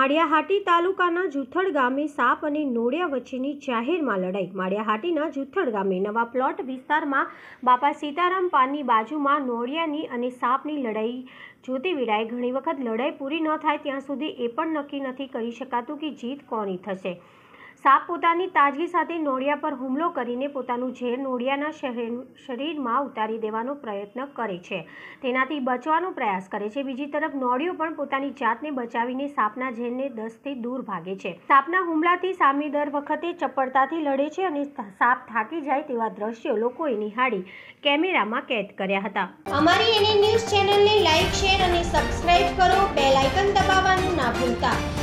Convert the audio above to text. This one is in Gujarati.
માળિયાહાટી તાલુકાના જુથડ ગામે સાપ અને નોળિયા વચ્ચેની જાહેરમાં લડાઈ। માળિયાહાટીના જુથડ ગામે નવા પ્લોટ વિસ્તારમાં બાપા સીતારામ પાનની બાજુમાં નોળિયાની અને સાપની લડાઈ જોતી વેળાએ ઘણી વખત લડાઈ પૂરી ન થાય ત્યાં સુધી એ પણ નક્કી નથી કરી શકાતું કે જીત કોની થશે। સાપ પોતાની તાજગી સાથે નોળિયા પર હુમલો કરીને પોતાનું ઝેર નોળિયાના શરીરમાં ઉતારી દેવાનો પ્રયત્ન કરે છે, તેનાથી બચવાનો પ્રયાસ કરે છે। બીજી તરફ નોળિયો પણ પોતાની જાતને બચાવીને સાપના ઝેરને દસથી દૂર ભાગે છે। સાપના હુમલાથી સામે દર વખતે ચપળતાથી લડે છે અને સાપ થાકી જાય તેવા દ્રશ્યો લોકોએ નિહાળી કેમેરામાં કેદ કર્યા હતા। અમારી એનએ ન્યૂઝ ચેનલને લાઇક, શેર અને સબસ્ક્રાઇબ કરો। બેલ આઇકન દબાવવાનું ના ભૂલતા।